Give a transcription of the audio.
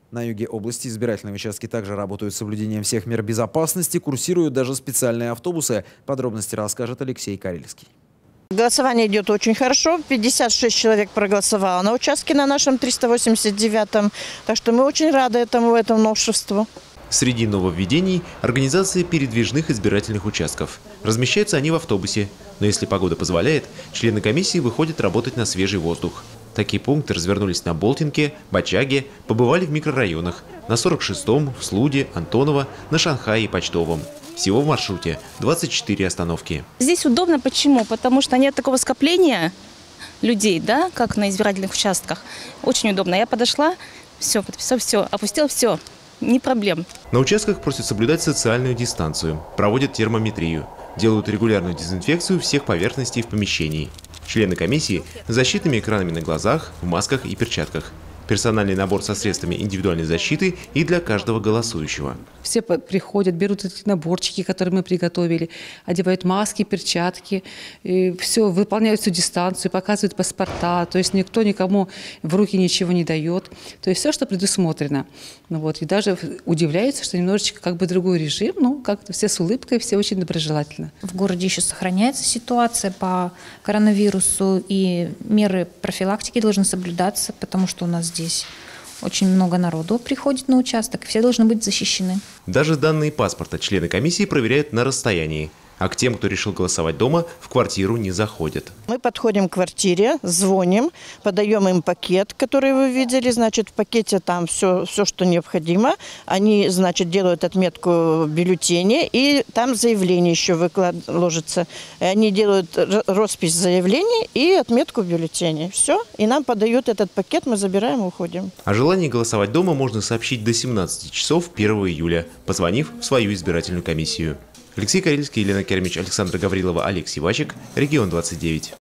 На юге области избирательные участки также работают с соблюдением всех мер безопасности, курсируют даже специальные автобусы. Подробности расскажет Алексей Карельский. Голосование идет очень хорошо. 56 человек проголосовало на участке на нашем 389-м. Так что мы очень рады этому новшеству. Среди нововведений – организация передвижных избирательных участков. Размещаются они в автобусе. Но если погода позволяет, члены комиссии выходят работать на свежий воздух. Такие пункты развернулись на Болтинке, Бочаге, побывали в микрорайонах – на 46-м, в Слуде, Антоново, на Шанхае и Почтовом. Всего в маршруте 24 остановки. Здесь удобно почему? Потому что нет такого скопления людей, да, как на избирательных участках. Очень удобно. Я подошла, все, подписала, все, опустила, все. Не проблем. На участках просят соблюдать социальную дистанцию, проводят термометрию, делают регулярную дезинфекцию всех поверхностей в помещении. Члены комиссии с защитными экранами на глазах, в масках и перчатках. Персональный набор со средствами индивидуальной защиты и для каждого голосующего. Все приходят, берут эти наборчики, которые мы приготовили, одевают маски, перчатки, и все, выполняют всю дистанцию, показывают паспорта. То есть никто никому в руки ничего не дает. То есть все, что предусмотрено. И даже удивляются, что немножечко как бы другой режим, но как-то все с улыбкой, все очень доброжелательно. В городе еще сохраняется ситуация по коронавирусу, и меры профилактики должны соблюдаться, потому что у нас здесь очень много народу приходит на участок, все должны быть защищены. Даже данные паспорта члены комиссии проверяют на расстоянии. А к тем, кто решил голосовать дома, в квартиру не заходят. Мы подходим к квартире, звоним, подаем им пакет, который вы видели. Значит, в пакете там все, что необходимо. Они, значит, делают отметку в бюллетене, и там заявление еще ложится. Они делают роспись заявления и отметку в бюллетене. Все. И нам подают этот пакет, мы забираем и уходим. О желании голосовать дома можно сообщить до 17 часов 1 июля, позвонив в свою избирательную комиссию. Алексей Карельский, Елена Кермич, Александра Гаврилова, Олег Сивачек, Регион 29.